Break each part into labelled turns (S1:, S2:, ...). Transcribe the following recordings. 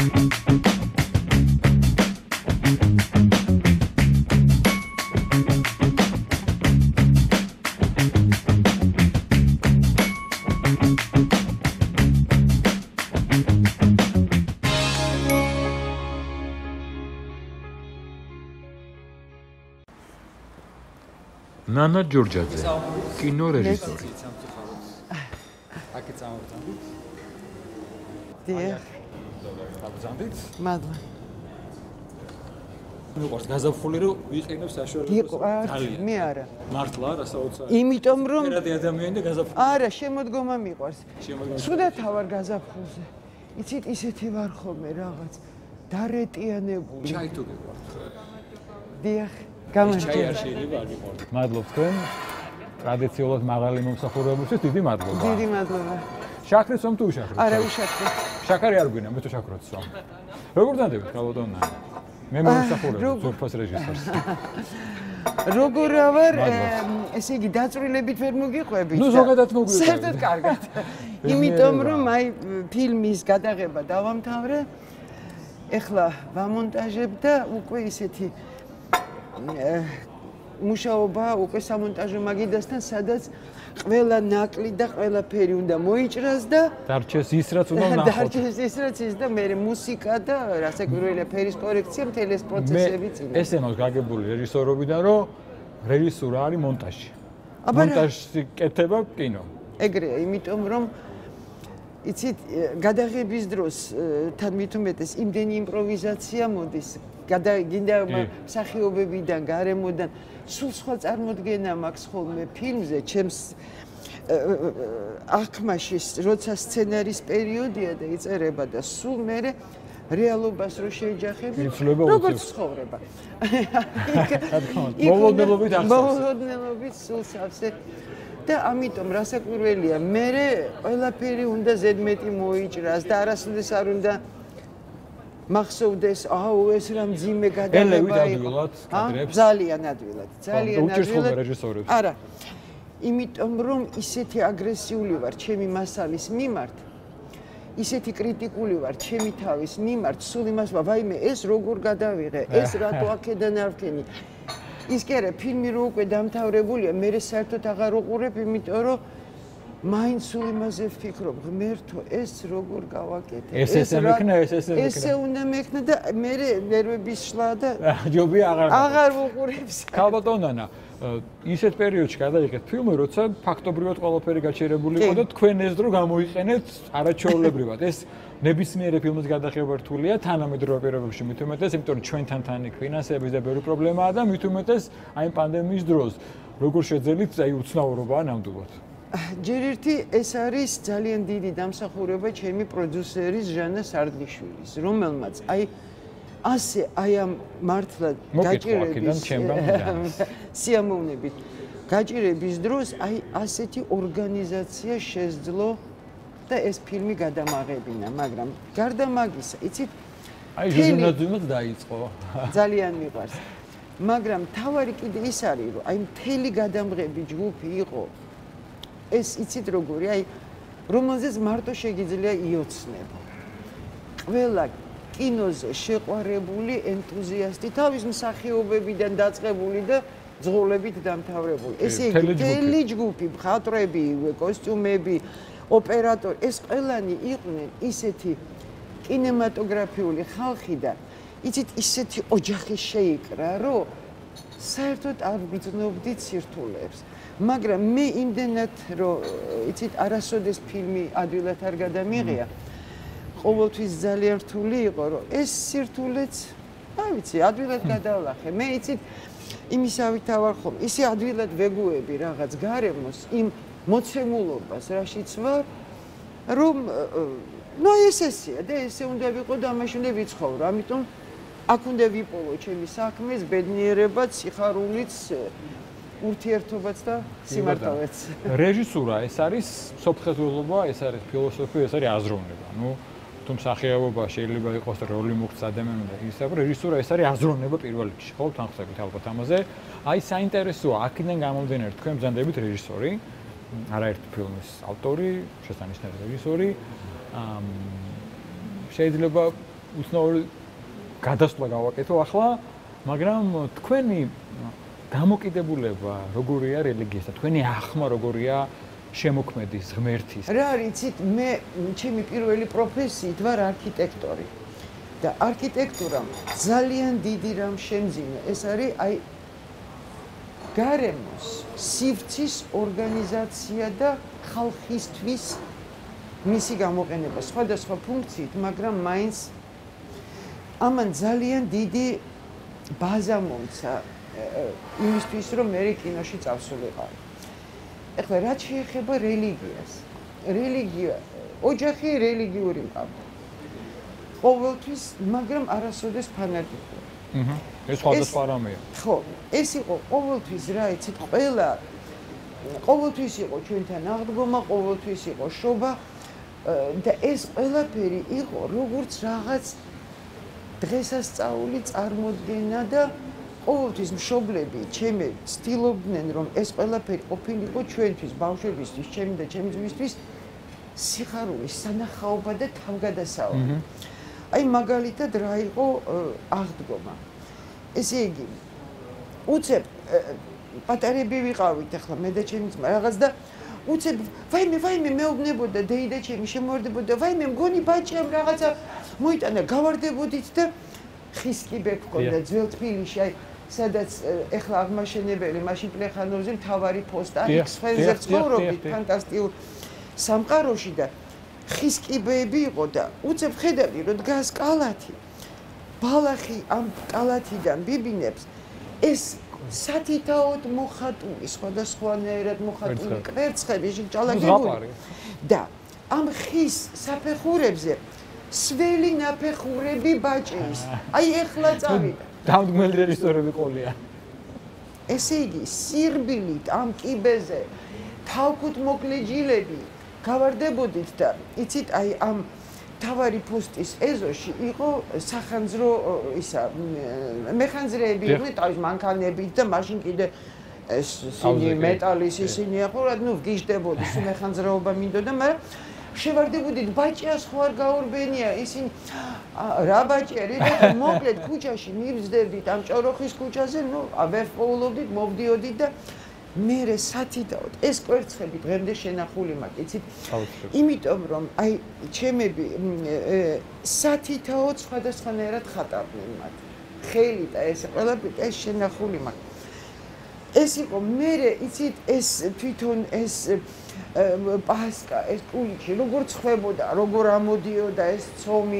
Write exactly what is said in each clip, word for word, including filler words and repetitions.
S1: ნანა ჯორჯაძე, კინო რეჟისორი.
S2: აკი წამოვიდით.
S3: დიახ.
S2: დაბრძანდით.
S3: მადლობა.
S2: მიყვარს გაზაფხული რომ ვიყენებ საშუალებას.
S3: ძალიან. მე არა.
S2: მართლა რასაოცარი.
S3: იმიტომ რომ
S2: ერთადერთი ადამიანი და გაზაფხული.
S3: არა, შემოდგომა მიყვარს.
S2: შემოდგომა.
S3: სულაც ვარ გაზაფხულზე. იცით, ისეთი ვარ ხოლმე რაღაც დარეტიანებული.
S2: ჩაი თუ გიყვართ.
S3: დიახ.
S2: ჩაი არ შეიძლება არ გიყვართ.
S1: მადლობთ თქვენ. ტრადიციულად მაღალი მომსახურებისთვის დიდი მადლობა.
S3: დიდი მადლობა.
S1: შაქრით სვამ თუ უშაქრით?
S3: არა, უშაქრით.
S1: შაქარი არ გვინა, მე თუ შაქრით სვამ. როგორ დადებით ქალბატონო? მე მომსახურებ ზურფას რეჟისორს.
S3: როგორ ვარ, ესე იგი დაწვრილებით ვერ მოგიყვებით?
S1: ნუ ზოგადად მოგვიყვებით.
S3: საერთოდ კარგად. იმიტომ რომ აი ფილმის გადაღება დავამთავრე. ეხლა ვამონტაჟებ და უკვე ისეთი მუშაობა უკვე სამონტაჟო მაგიდასთან, სადაც ყველა ნაკლი და ყველაფერი უნდა მოიჭრას და
S1: დარჩეს ის რაც უნდა ნახოთ.
S3: დარჩეს ის რაც ის და მე მუსიკა და რასაკვირველია ფერის კორექცია მთელი ეს პროცესები წინა.
S1: მე ესე მაქვს გაგებული რეჟისორობიდან, რომ რეჟისურა არის მონტაჟი. მონტაჟი კეთება კინო.
S3: ეგრეა, იმიტომ რომ იცით, გადაღების დროს თან მით უმეტეს იმდენი იმპროვიზაცია მოდის. გინდა მსახიობებიდან, გარემოდან, სულ სხვა წარმოდგენა მაქვს ხოლმე ფილმზე, ჩემს აღქმაში, როცა სცენარის პერიოდია და იწერება და სულ მერე რეალობას რო შეეჯახები, როგორც ცხოვრება.
S1: მოულოდნელობით ახსოვს.
S3: მოულოდნელობით სულ სავსე და ამიტომ რასაკვირველია, მერე ყველაფერი უნდა ზედმეტი მოიჭრას და არასოდეს არ უნდა მახსოვდეს, აუ ეს რა მძიმე გადაღება იყო. ძალიან ადვილად, ძალიან ადვილად. არა. იმიტომ რომ ისეთი აგრესიული ვარ ჩემი მასალის მიმართ, ისეთი კრიტიკული ვარ ჩემი თავის მიმართ, სულ იმას ვარ, ვაიმე, ეს როგორ გადავიღე, ეს რატო აქედან არ ვქენი. ის კი არა, ფილმი რო უკვე დამთავრებულია, მე საერთოდ აღარ უყურებ, იმიტომ რომ მაინც სულ იმაზე ვფიქრობ, ღმერთო, ეს როგორ გავაკეთე.
S1: ეს ესე მექნა, ეს ესე მექნა.
S3: ესე უნდა მექნა და მე ნერვების შლა და
S1: ჯობია აღარ
S3: აღარ ვუყურებს.
S1: ქალბატონო ნანა, ისეთ პერიოდში გადაიღეთ ფილმი, როცა ფაქტობრივად ყველაფერი გაჩერებული იყო და თქვენ ეს დრო გამოიყენეთ არაჩვეულებრივად. ეს ნებისმიერი ფილმის გადაღება რთულია, თანამედროვე პირობებში მით უმეტეს, იმიტომ რომ ჩვენთან თან იქ ფინანსების და ბევრი პრობლემაა და მით უმეტეს აი პანდემიის დროს როგორ შეძელით აი უცნაურობაა ნამდვილად.
S3: ჯერ ერთი ეს არის ძალიან დიდი დამსახურება ჩემი პროდიუსერის ჟანა სარდლიშვილის, რომელმაც აი ასე აი ამ მართლა გაჭირების სიამოვნებით გაჭირების დროს აი ასეთი ორგანიზაცია შეძლო და ეს ფილმი გადამაღებინა, მაგრამ გარდა მაგისა, იცით,
S1: აი ჟურნალისტებიც დაიწყო.
S3: ძალიან მიყვარს. მაგრამ თავარი კიდე ის არის, რომ აი მთელი გადამღები ჯგუფი იყო ეს იცით როგორი, აი რომელზეც მარტო შეგიძლია იოცნება. ყველა კინოზე შეყვარებული ენთუზიასტი, თავის მსახიობებიდან დაწყებული და ძღოლებით დამთავრებული. ესე იგი, მთელი ჯგუფი, მხატვრები, კოსტიუმები, ოპერატორი, ეს ყველანი იყვნენ ისეთი კინემატოგრაფიული ხალხი და იცით ისეთი ოჯახი შეიკრა, რომ საერთოდ არ ვგრძნობდი ცირთულებს. მაგრამ მე იმდენად რომ იცით არასოდეს ფილმი ადვილად არ გადამიღია, ყოველთვის ძალიან რთული იყო, რომ ეს სირთულეც, აი ვიცი, ადვილად გადავლახე. მე იცით იმისავით ავარ ხოლმე, ისე ადვილად ვეგუები რაღაც გარემოს, იმ მოცემულობას, რაშიც ვარ, რომ ნუ ეს ესეა და ესე უნდა ვიყო და ამაში უნდა ვიცხოვრო. ამიტომ აქ უნდა ვიპოვო ჩემი საქმეს, ბედნიერებაც, სიხარულიც, ურთიერთობაც და სიმართლეც.
S1: რეჟისურა ეს არის სოფხეთულობა, ეს არის ფილოსოფია, ეს არის აზროვნება. ნუ თუ მსახიობობა შეიძლება იყოს როლი მოგწ ადამიანმა და ისა, რეჟისურა ეს არის აზროვნება პირველ რიგში. ხო, თან ხსებით ალბათ ამაზე. აი საინტერესოა, აქედან გამომდინარე, თქვენ ბრძანდებით რეჟისორი, არაერთი ფილმის ავტორი, შესანიშნავი რეჟისორი. შეიძლება უცნაური გადასვლა გავაკეთო ახლა, მაგრამ თქვენი დამოკიდებულება როგორია რელიგიასთან? თქვენი ახმა როგორია შემოქმედის, ღმერთის?
S3: რა იცით, მე ჩემი პირველი პროფესიით ვარ არქიტექტორი. და არქიტექტურამ ძალიან დიდი რამ შემძინა. ეს არის აი გარემოს სივრცის ორგანიზაცია და ხალხისთვის მისი გამოყენება სხვადასხვა ფუნქციით, მაგრამ მაინც ამან ძალიან დიდი ბაზა მომცა იმისთვის, რომ მე კინოში წავსულიყავი. ეხლა რაც შეეხება რელიგიას, რელიგია, ოჯახი რელიგიური მყავდა. ყოველთვის, მაგრამ არასოდეს ფანატიკური.
S1: აჰა. ეს სხვადასხვა რამეა.
S3: ხო, ეს იყო ყოველთვის რა იცით, ყველა ყოველთვის იყო ჩვენთან აღდგომა, ყოველთვის იყო შობა და ეს ყველაფერი იყო როგორც რაღაც დღესასწაული წარმოდგენა და ყოველთვის მშობლები ჩემი ცდილობდნენ რომ ეს ყველაფერი ყოფილიყო ჩვენთვის, ბავშვებისთვის, ჩემი და ჩემი ძმისთვის სიხარულის სანახაობა და თავგადასავალი. აი მაგალითად რა იყო აღდგომა. ესე იგი, უცებ პატარები ვიყავით ახლა მე და ჩემი ძმა რაღაც და უცებ ვაიმე ვაიმე მეუბნებოდა დეიდა ჩემი შემოვარდებოდა ვაიმე მგონი ბაჭიამ რაღაცა მოიტანა გავარდებოდით და ხის კიბე გქონდა ძველ თბილისში აი სადაც ეხლა აღმაშენებელი მაშინ პლეხანოვზე მთავარი პოსტა იქ სვენზე ცხოვრობდით ფანტასტიკურ სამყაროში და ხის კიბეები იყო და უცებ ხედავდი რომ დგას კალათი ბალახი ამ კალათიდან ბიბინებს ეს სათითაოდ მოხატული სხვადასხვანაირად მოხატული კვერცხები ჭალაგებული და ამ ხის საფეხურებზე სველი ნაფეხურები ბაჭის აი ეხლა წავიდა
S1: დამდგმელი რეჟისორები ყოლია
S3: ესე იგი სირბილით ამ კიბეზე თავკუთ მოკლე ჯილები გავარდებოდით და იცით აი ამ თავარი პოსტის ეზოში იყო სახანძრო ისა მეხანძრეები იყვნენ თავის მანქანებით და მაშინ კიდე ეს სინი მეტალის ისინი ახლა რა ნუ ვგიჟდებოდი სულ მეხანძრეობა მინდოდა მაგრამ შევარდებოდით ბაჭიას ხო არ გაორბენია ისინი რა ბაჭიერი და მოკლედ ქუჩაში მივზდებით ამ ჭოროხის ქუჩაზე ნუ ვერ პოულობდით მოვდიოდით და მერე სათითაოდ ეს კვერცხები დღემდე შენახული მაქვს იცით იმიტომ რომ აი ჩემები სათითაოდ სხვადასხვანაირად ხატავდნენ მათ ხელი და ეს ყველაფერი ეს შენახული მაქვს ეს იყო მერე იცით ეს თვითონ ეს პასკა ეს კულიკი როგორ ცხვებოდა როგორ ამოდიოდა ეს ცომი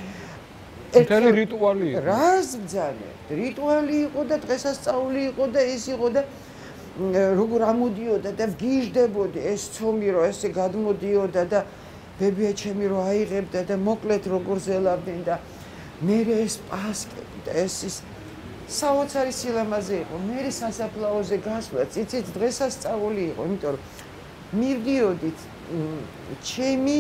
S1: ერთი რიტუალი იყო
S3: რას ბძანე რიტუალი იყო და დღესასწაული იყო და ეს იყო და როგორ ამოდიოდა და ვგიჟდებოდი ეს ცომი რო ესე გადმოდიოდა და ბებია ჩემი რო აიღებდა და მოკლედ როგორ ზელავდნენ და მე ეს პასკები და ეს ის საოცარი სილამაზე იყო მე სასაფლაოზე გასვლაც იცით დღესასწაული იყო იმიტომ რომ მივდიოდით ჩემი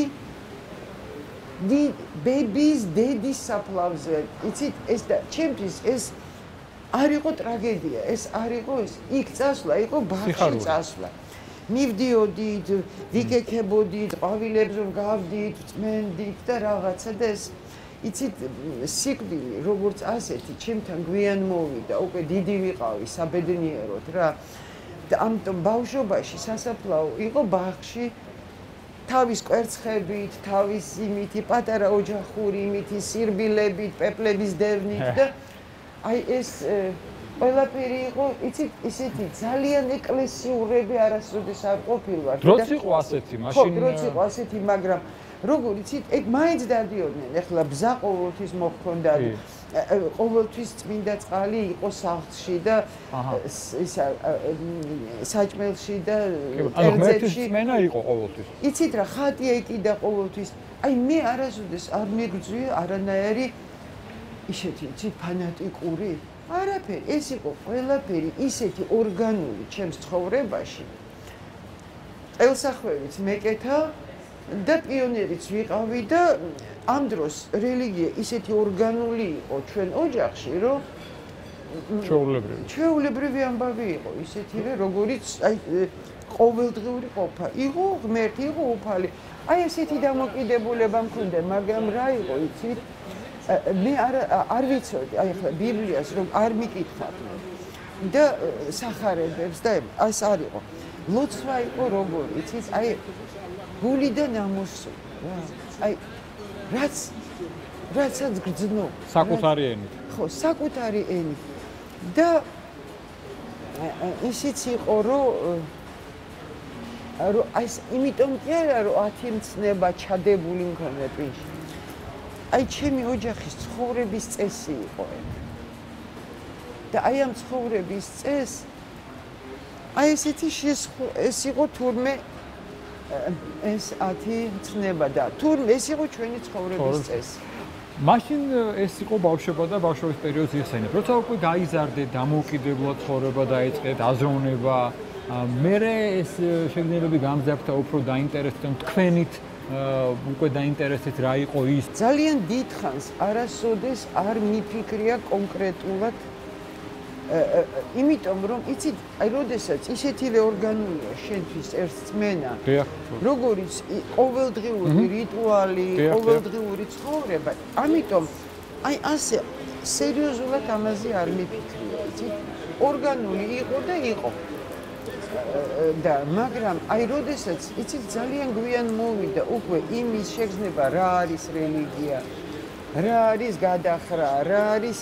S3: ბების დედის საფლავზე იცით ეს და ჩემთვის ეს არ იყო ტრაგედია, ეს არ იყო ეს. იქ წასვლა, იყო ბაღში წასვლა. მივდიოდით, ვიკექებოდით, ყვავილებს გავდით, წმენდით და რაღაცა და ეს იცით, სიკვდილი, როგორც ასეთი, ჩემთან გვიან მოვიდა, უკვე დიდი ვიყავი საბედნიეროდ რა. და ამიტომ ბავშვობაში სასაფლაო იყო ბაღში, თავის კვერცხებით, თავის იმითი პატარა ოჯახური იმითი სირბილებით, პეპლების დევნით და აი ეს ყველაფერი იყო, იცით, ისეთი ძალიან ეკლესიურები არასოდეს არ ყოფილვარ.
S1: დროც იყო ასეთი, მაშინ
S3: ხო, დროც იყო ასეთი, მაგრამ როგორ იცით, ეგ მაინც დადიოდნენ, ეხლა ბზა ყოველთვის მოჰქონდათ, ყოველთვის წმინდა წყალი იყო სახლში და ისა საჭმელში და
S1: ერთზეში. მენა იყო ყოველთვის.
S3: იცით რა, ხატი ეკიდა ყოველთვის. აი მე არასოდეს არ მიგძვია არანაირი ისეთი იცით ფანატიკური არაფერი ეს იყო ყველაფერი ისეთი ორგანული ჩემს ცხოვრებაში ელსახვევიც მეკეთა და პიონერიც ვიყავი და ამ დროს რელიგია ისეთი ორგანული იყო ჩვენ ოჯახში რომ
S1: ჩვეულებრივი
S3: ჩვეულებრივი ამბავი იყო ისეთივე როგორიც აი ყოველდღიური ყოფა იყო ღმერთი იყო უფალი აი ესეთი დამოკიდებულება მქონდა მაგრამ რა იყო იცით მე არ არ ვიცოდი, აი ახლა ბიბლიას რომ არ მიკითხავდნენ და სახარებებს და ეს არ იყო. ლოცვა იყო როგორი, იცით, აი გულიდან ამოსული რა. აი რაც რასაც გძნო.
S1: საკუთარი ენით.
S3: ხო, საკუთარი ენით. და ისიც იყო რომ რომ აი იმიტომ კი არა რომ ათი მცნება ჩადებული მქონე ტვინში. აი ჩემი ოჯახის ცხოვრების წესი იყო ეს. და აი ამ ცხოვრების წესს აი ესეთი ეს იყო თურმე ეს ათი მცნება და თურმე ეს იყო ჩვენი ცხოვრების წესი.
S1: მაშინ ეს იყო ბავშვობა და ბავშვობის პერიოდს იხსენებ. როცა უკვე გაიზარდეთ, დამოუკიდებლად ცხოვრება დაიწყეთ, აზროვნება, მერე ეს შეგრძნებები გამძაფრდა, უფრო დაინტერესდეთ თქვენით, უკვე დაინტერესდეთ რა იყო ის.
S3: ძალიან დიდხანს არასოდეს არ მიფიქრია კონკრეტულად იმიტომ რომ იცით, აი როდესაც ისეთივე ორგანულია შენთვის ერთწმენა, როგორიც ყოველდღიური რიტუალი, ყოველდღიური ცხოვრება, ამიტომ აი ასე სერიოზულად ამაზე არ მიფიქრია, იცით? ორგანული იყო და იყო. და მაგრამ აი როდესაც იცით ძალიან გვიან მოვიდა უკვე იმის შეგრძნება რა არის რელიგია, რა არის გადახრა, რა არის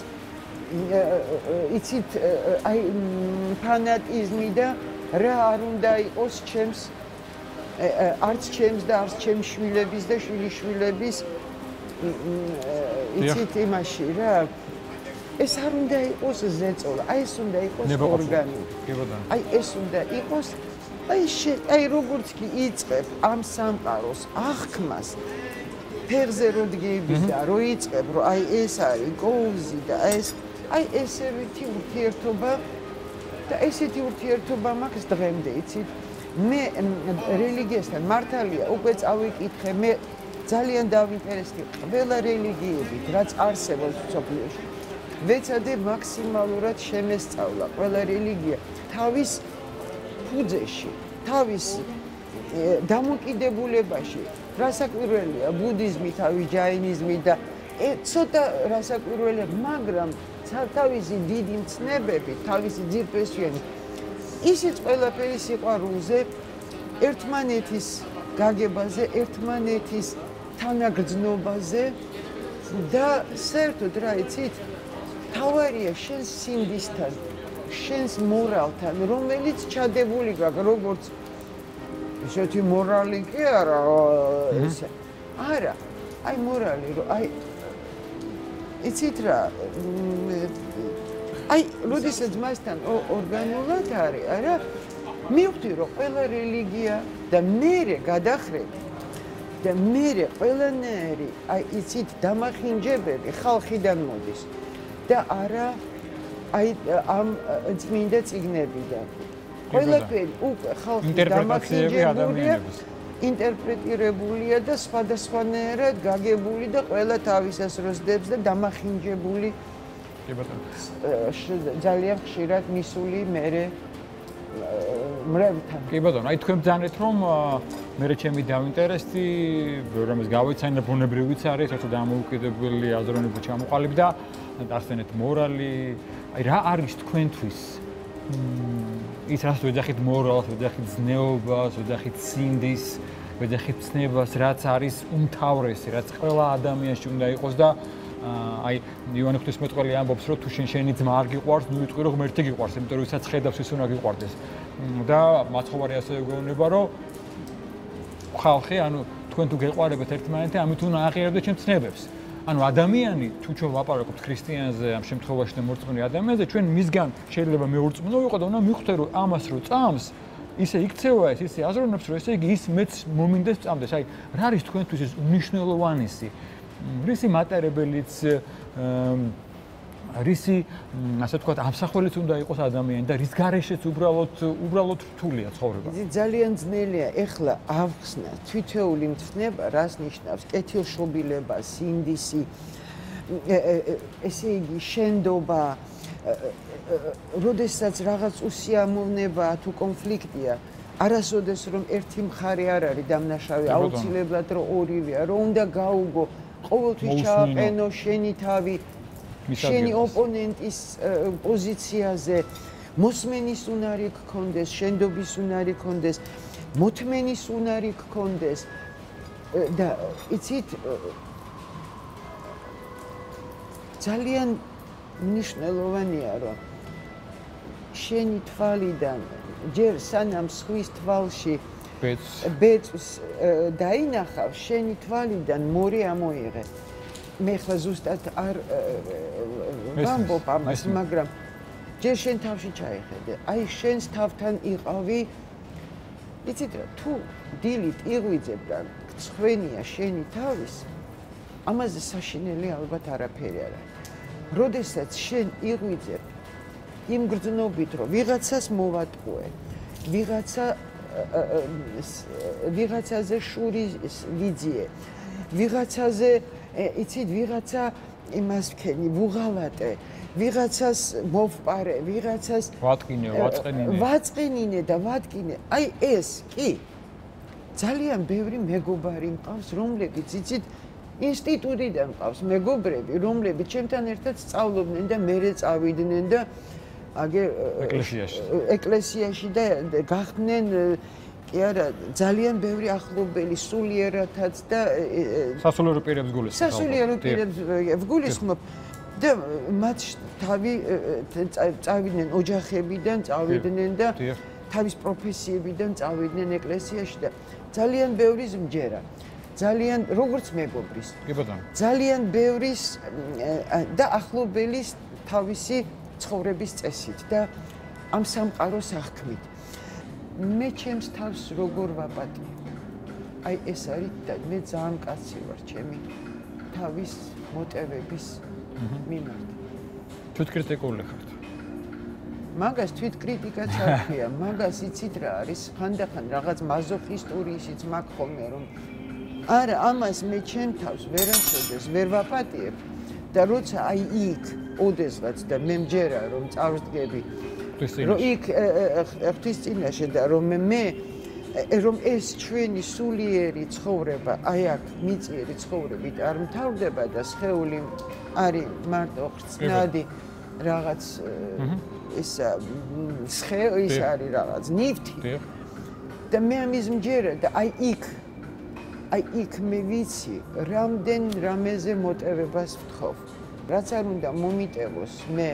S3: იცით აი ფანატიზმი და რა არ უნდა იყოს ჩემს არც ჩემს და არც ჩემს შვილების და შვილიშვილების იცით იმაში რა ეს არ უნდა იყოს ზეწოლა, აი ეს უნდა იყოს ორგანული. აი ეს უნდა იყოს აი აი როგორც კი იწყებ ამ სამყაროს აღქმას ფერზე რო დგები და რო იწყებ რომ აი ეს არის კოუზი და ეს აი ესეთი ურთიერთობა და ესეთი ურთიერთობა მაქვს დღემდე, იცით? მე რელიგიასთან მართალია უკვე წავიკითხე, მე ძალიან დავინტერესდი ყველა რელიგიებით, რაც არსებობს მსოფლიოში. ვეცადე მაქსიმალურად შემესწავლა ყველა რელიგია თავის ფუძეში, თავის დამოკიდებულებაში. რასაკვირველია, ბუდიზმი, თავის ჯაინიზმი და ცოტა რასაკვირველია, მაგრამ თავისი დიდი მცნებები, თავისი ძირფესვიანი ისიც ყველაფერი სიყვარულზე, ერთმანეთის გაგებაზე, ერთმანეთის თანაგრძნობაზე და საერთოდ რა იცით, თავარია შენს სინდისთან, შენს მორალთან, რომელიც ჩადებული გაქვს, როგორც ესეთი მორალი კი არა, ესე. არა, აი მორალი, რომ აი იცით რა, აი, როდესაც მასთან ორგანულად არის, არა, მივხვდი, რომ ყველა რელიგია და მერე გადახრები და მერე ყველანაირი, აი, იცით, დამახინჯებები ხალხიდან მოდის და არა აი ამ წმინდა წიგნებიდან. ყველაფერი უკვე ხალხი დამახინჯებულია, ინტერპრეტირებულია და სხვადასხვანაირად გაგებული და ყველა თავის ასროსდებს და დამახინჯებული ძალიან ხშირად მისული მერე მრევლთან.
S1: კი ბატონო, აი თქვენ ბრძანეთ რომ მერე ჩემი დავინტერესდი, რამეს გავიცანე ბუნებრივიც არის, ერთად დამოუკიდებელი აზროვნება ჩამოყალიბდა და დასვენეთ მორალი, აი რა არის თქვენთვის ის რაც ვეძახით მორალს, ვეძახით ზნეობას, ვეძახით სინდის, ვეძახით ცნებას, რაც არის უმთავრესი, რაც ყველა ადამიანში უნდა იყოს და აი ივანე ღვთისმეტყველი ამბობს რომ თუ შენ შენი ძმა არ გიყვარს, ნუ იტყვი რომ ღმერთი გიყვარს, იმიტომ რომ ვისაც ხედავს ის უნდა გიყვარდეს. და მაცხოვარი ასევე გეუბნება რომ ხალხი, ანუ თქვენ თუ გეყვარებთ ერთმანეთი, ამით უნდა აღიარებდეთ ჩემს ცნებებს. ანუ ადამიანი, თუ ჩვენ ვაპარაკობთ ქრისტიანზე, ამ შემთხვევაში და მორწმუნე ადამიანზე, ჩვენ მისგან შეიძლება მეურწმუნო ვიყო და უნდა მივხვდე რომ ამას რო წამს, ისე იქცევა ეს, ისე აზროვნებს რომ ესე იგი ის მეც მომინდეს წამდეს. აი, რა არის თქვენთვის ეს უნიშნელოვანესი? რისი მატარებელიც რისი, ასე ვთქვათ, ამსახველიც უნდა იყოს ადამიანი და რის გარეშეც უბრალოდ უბრალოდ რთულია ცხოვრება.
S3: ძალიან ძნელია ეხლა ავხსნა თვითეული მცნება, რას ნიშნავს კეთილშობილება, სინდისი, ესე იგი შენდობა, როდესაც რაღაც უსიამოვნება თუ კონფლიქტია, არასოდეს რომ ერთი მხარე არ არის დამნაშავე, აუცილებლად რომ ორივეა, რომ უნდა გაუგო ყოველთვის ჩააყენო შენი თავი შენი ოპონენტის პოზიციაზე მოსმენის უნარი გქონდეს, შენდობის უნარი გქონდეს, მოთმენის უნარი გქონდეს და იცით ძალიან მნიშვნელოვანია რომ შენი თვალიდან ჯერ სანამ სხვის თვალში ბეწვს დაინახავ შენი თვალიდან მორი ამოიღე მე ხლა ზუსტად არ ვამბობ ამას მაგრამ ჯერ შენ თავში ჩაიხედე აი შენს თავთან იყავი იცით რა თუ დილით იღვიძებ და გცხვენია შენი თავის ამაზე საშინელი ალბათ არაფერი არ არის როდესაც შენ იღვიძებ იმ გრძნობით რომ ვიღაცას მოვატყუე ვიღაცა ვიღაცაზე შური ვიძიე ვიღაცაზე იცით ვიღაცა იმას ვქენი ვუღალატე ვიღაცას მოვპარე ვიღაცას
S1: ვატკინე ვაწყენინე
S3: ვაწყენინე და ვატკინე აი ეს კი ძალიან ბევრი მეგობარი მყავს რომლებიც იცით ინსტიტუტიდან მყავს მეგობრები რომლებიც ჩემთან ერთად სწავლობდნენ და მერე წავიდნენ და აგერ
S1: ეკლესიაში
S3: ეკლესიაში და გახდნენ კი არა ძალიან ბევრი ახლობელი სულიერათაც და
S1: სასულიერო პირებს გულისხმობ
S3: სასულიერო პირებს ვგულისხმობ და მათ თავი წავიდნენ ოჯახებიდან წავიდნენ და თავის პროფესიებიდან წავიდნენ ეკლესიაში და ძალიან ბევრი ზმჯერა ძალიან როგორც მეგობრის
S1: კი ბატონო
S3: ძალიან ბევრის და ახლობელის თავისი ცხოვრების წესით და ამ სამყაროს აღქმით მე ჩემს თავს როგორ ვაპატი აი ეს არის და მე ძალიან კაცი ვარ ჩემი თავის მოტივების მიმართ
S1: თვითკრიტიკული ხართ
S3: მაგას თვითკრიტიკაც არ ქვია მაგას იცით რა არის ხანდახან რაღაც მაზოხისტური ისიც მაგ ხოლმე რომ არა ამას მე ჩემ თავს ვერასოდეს ვერ ვაპატიებ და როცა აი იქ ოდესღაც და მე მჯერა რომ წავსდგები რომ იქ ღვთის წინაშე და რომ მე რომ ეს ჩვენი სულიერი ცხოვრება აი აქ მიწიერი ცხოვრებით არ მთავრდება და სხეული არის მარტო ხრწნადი რაღაც ისა სხე ის არის რაღაც ნივთი და მე ამის მჯერა და აი იქ აი იქ მე ვიცი რამდენ რამეზე მოტივებას ვთხოვ რაც არ უნდა მომიტევოს მე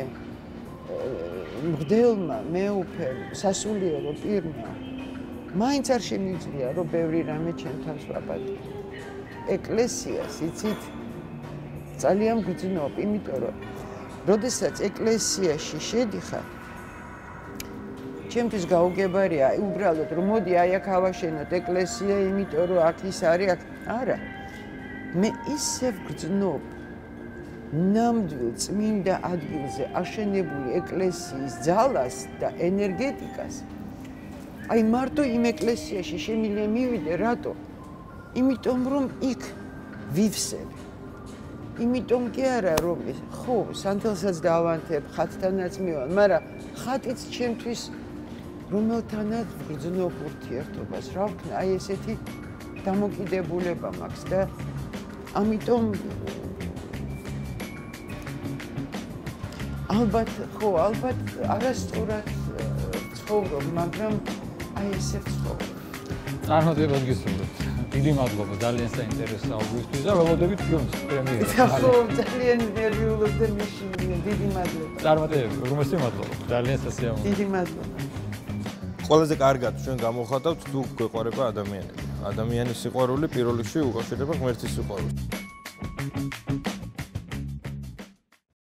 S3: მღდელმა მეუფე სასულიერო პირმა მაინც არ შემიძლია რომ ბევრი რამე ჩემ თავს ვაპატიო ეკლესიას იცით ძალიან გძნობ იმიტომ რომ როდესაც ეკლესიაში შედიხარ ჩემთვის გაუგებარია უბრალოდ რომ მოდი აი აქ ავაშენოთ ეკლესია იმიტომ რომ აქ ის არის აქ არა მე ისევ გძნობ ნამდვილ წმინდა ადგილზე აშენებული ეკლესიის ძალას და ენერგეტიკას აი მარტო იმ ეკლესიაში შემიძლია მივიდე რატო იმიტომ რომ იქ ვივსებ იმიტომ კი არა რომ ხო სანთელსაც დავანთებ ხათთანაც მივან მაგრამ ხატიც ჩემთვის რომელთანაც ვგრძნობ ურთიერთობას რა ვქნა აი ესეთი დამოკიდებულება მაქვს და ამიტომ ალბათ ხო ალბათ არასწორად ცხოვრობ მაგრამ აი ესე ცხოვრობ
S1: წარმატებას გისურვებთ დიდი მადლობა ძალიან საინტერესო აუგუსტის და ველოდებით ფილმს პრემიერას
S3: ხო ძალიან ნერვიულობ და მიშინია დიდი მადლობა
S1: წარმატებები რომელს მადლობა ძალიან სასიამოვნო
S3: დიდი მადლობა
S4: ყველაზე კარგად ჩვენ გამოხატავთ თუ გვეყარება ადამიანები ადამიანის სიყვარული პირველ რიგში უკავშირდება ღმერთის სიყვარულს